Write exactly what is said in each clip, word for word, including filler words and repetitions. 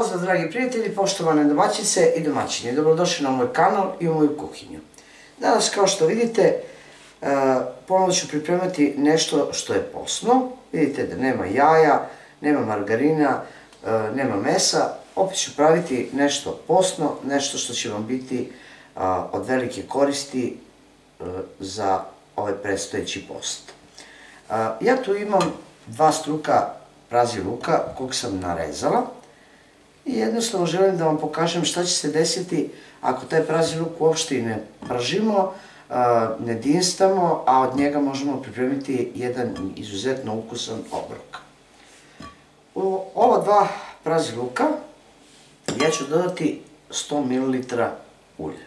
Pozdrav dragi prijatelji, poštovane domaćice i domaćini, dobrodošli na moj kanal i u moju kuhinju. Danas, kao što vidite, ponovno ću pripremati nešto što je posno. Vidite da nema jaja, nema margarina, nema mesa. Opet ću praviti nešto posno, nešto što će vam biti od velike koristi za ovaj predstojeći post. Ja tu imam dva struka prazi luka kog sam narezala i jednostavno želim da vam pokažem šta će se desiti ako taj prazi luk uopšte i ne pržimo, ne dinstamo, a od njega možemo pripremiti jedan izuzetno ukusan obrok. U ova dva prazi luka ja ću dodati sto mililitara ulja.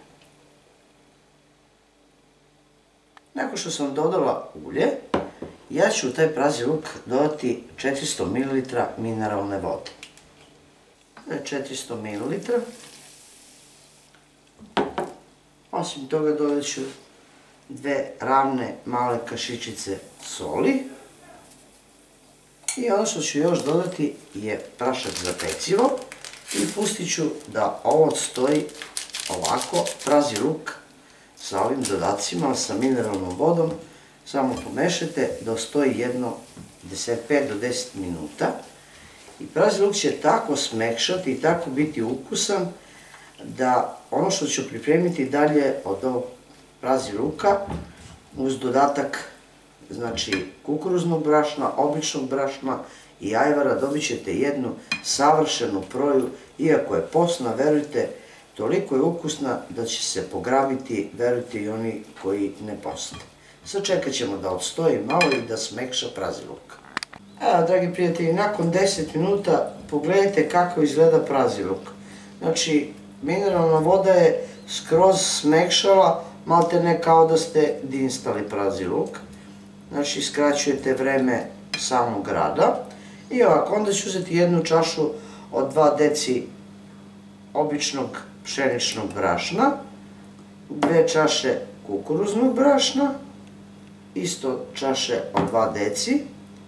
Nakon što sam dodala ulje, ja ću u taj prazi luk dodati četiristo mililitara mineralne vode. četiristo mililitara. Osim toga dodat ću dve ravne male kašičice soli. I ono što ću još dodati je prašak za pecivo i pustit ću da ovo stoji ovako, prazi luk sa ovim dodacima, sa mineralnom vodom. Samo pomešajte da stoji jedno pet do deset minuta i prazi luk će tako smekšati i tako biti ukusan da ono što ću pripremiti dalje od ovog prazi luka uz dodatak znači kukuruznog brašna, običnog brašna i ajvara dobit ćete jednu savršenu proju, iako je posna, verujte, toliko je ukusna da će se pograbiti, verujte, i oni koji ne poste. Sad čekat ćemo da odstoji malo i da smekša prazi luk. Evo, dragi prijatelji, nakon deset minuta pogledajte kako izgleda prazi luk. Znači, mineralna voda je skroz smekšala, malte ne kao da ste dinstali prazi luk. Znači, skraćujete vreme samog rada. I ovako, onda ću uzeti jednu čašu od dva deci običnog pšeničnog brašna, dve čaše kukuruznog brašna, isto čaše od dva deci.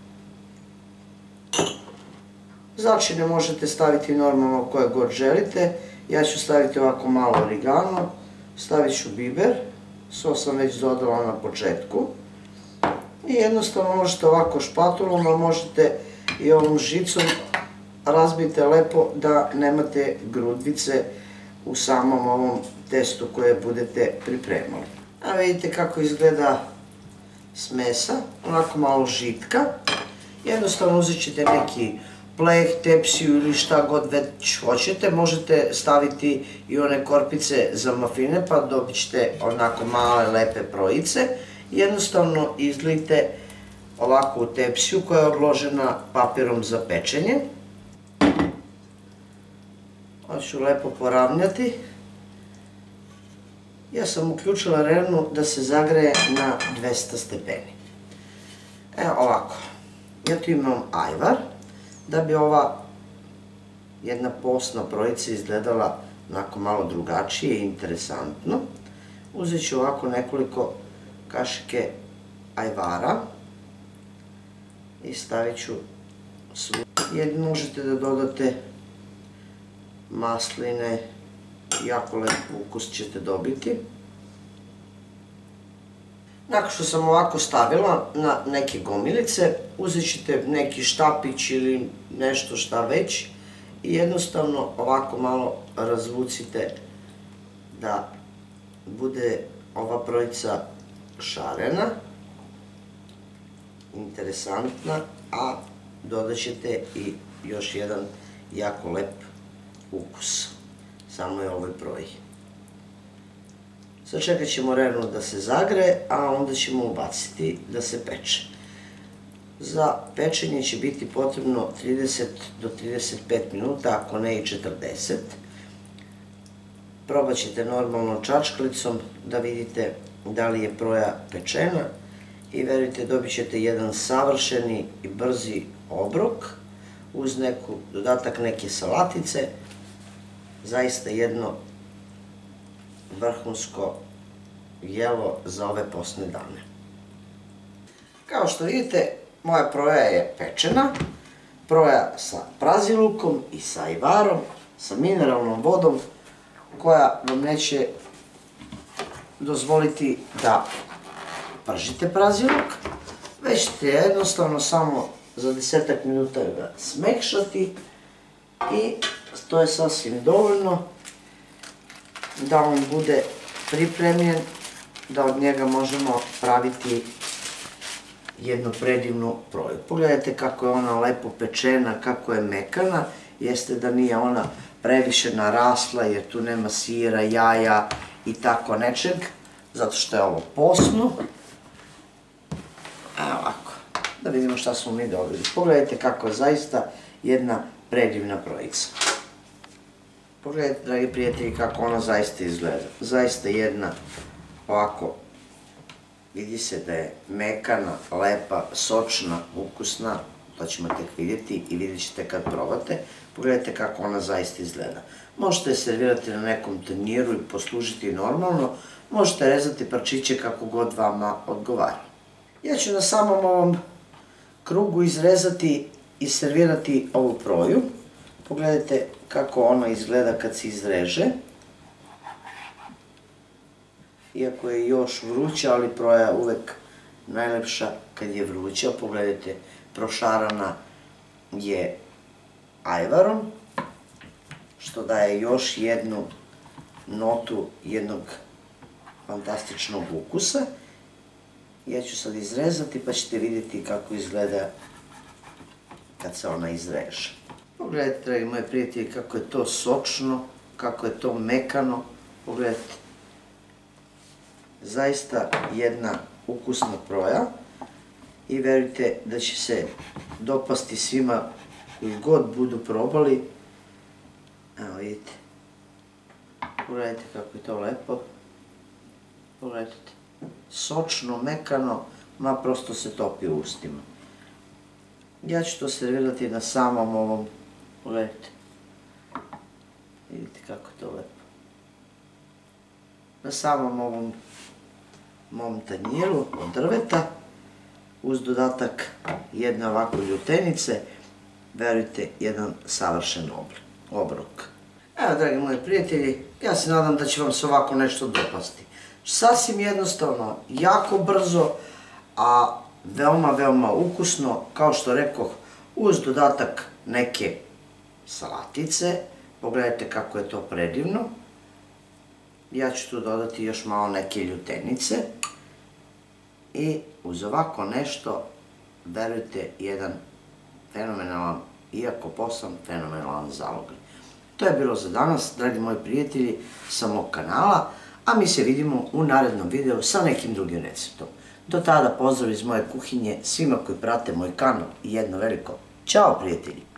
Začine možete staviti normalno koje god želite. Ja ću staviti ovako malo origano, stavit ću biber, sos sam već dodala na početku. I jednostavno možete ovako špatulom, a možete i ovom žicom razbijte lepo da nemate grudvice u samom ovom testu koje budete pripremali. A vidite kako izgleda smesa, onako malo žitka. Jednostavno uzet ćete neki pleh, tepsiju ili šta god već hoćete. Možete staviti i one korpice za mafine pa dobit ćete onako male lepe projice. Jednostavno izlijte ovako u tepsiju koja je obložena papirom za pečenje. Ovo ću lepo poravnjati. Ja sam uključila rernu da se zagreje na dvesta stepeni. Evo ovako, ja tu imam ajvar, da bi ova jedna posna projica izgledala onako malo drugačije i interesantno. Uzet ću ovako nekoliko kašike ajvara i stavit ću svu. Možete da dodate masline, jako lep ukus ćete dobiti. Nakon što sam ovako stavila na neke gomilice, uzet ćete neki štapić ili nešto šta već i jednostavno ovako malo razvucite da bude ova projica šarena, interesantna, a dodat ćete i još jedan jako lep ukus samo je ovoj proji. Sad čekat ćemo rernu da se zagre, a onda ćemo ubaciti da se peče. Za pečenje će biti potrebno trideset do trideset pet minuta, ako ne i četrdeset. Probat ćete normalno čačkalicom da vidite da li je proja pečena i verujte, dobit ćete jedan savršeni i brzi obrok uz neku dodatak neke salatice. Zaista jedno vrhunsko jelo za ove posne dane. Kao što vidite, moja proja je pečena. Proja sa prazilukom i sa ajvarom sa mineralnom vodom koja vam neće dozvoliti da pržite praziluk, već ćete jednostavno samo za desetak minuta ga smekšati i to je sasvim dovoljno da on bude pripremljen, da od njega možemo praviti jednu predivnu proju. Pogledajte kako je ona lepo pečena, kako je mekana, jeste da nije ona previše narasla jer tu nema sira, jaja i tako nečeg, zato što je ovo posno. Evo ovako, da vidimo šta smo mi dobili. Pogledajte kako je zaista jedna predivna projica. Pogledajte, dragi prijatelji, kako ona zaista izgleda. Zaista jedna ovako, vidi se da je mekana, lepa, sočna, ukusna, to ćemo tek vidjeti i vidjet ćete kad probate. Pogledajte kako ona zaista izgleda. Možete je servirati na nekom tanjiru i poslužiti normalno, možete rezati parčiće kako god vama odgovara. Ja ću na samom ovom krugu izrezati i servirati ovu proju. Pogledajte kako ona izgleda kad se izreže. Iako je još vruća, ali proja je uvek najlepša kad je vruća. Pogledajte, prošarana je ajvarom, što daje još jednu notu jednog fantastičnog ukusa. Ja ću sad izrezati pa ćete vidjeti kako izgleda kad se ona izreže. Pogledajte, dragi moji prijatelji, kako je to sočno, kako je to mekano. Pogledajte, zaista jedna ukusna proja i verujte da će se dopasti svima koji god budu probali. Evo vidite, pogledajte kako je to lepo. Pogledajte, sočno, mekano, ma prosto se topi u ustima. Ja ću to servirati na samom ovom, pogledajte, vidite kako je to lepo. Na samom ovom mom tanjiru od drveta, uz dodatak jedne ovako ljutenice, verujte, jedan savršen obrok. Evo, dragi moji prijatelji, ja se nadam da će vam se ovako nešto dopasti. Sasvim jednostavno, jako brzo, a veoma, veoma ukusno, kao što rekoh, uz dodatak neke salatice. Pogledajte kako je to predivno. Ja ću tu dodati još malo neke ljutenice i uz ovako nešto, verujte, jedan fenomenalan, iako posam, fenomenalan zalogaj. To je bilo za danas, dragi moji prijatelji, sa mog kanala, a mi se vidimo u narednom videu sa nekim drugim receptom. Do tada pozdrav iz moje kuhinje svima koji prate moj kanal i jedno veliko ćao prijatelji!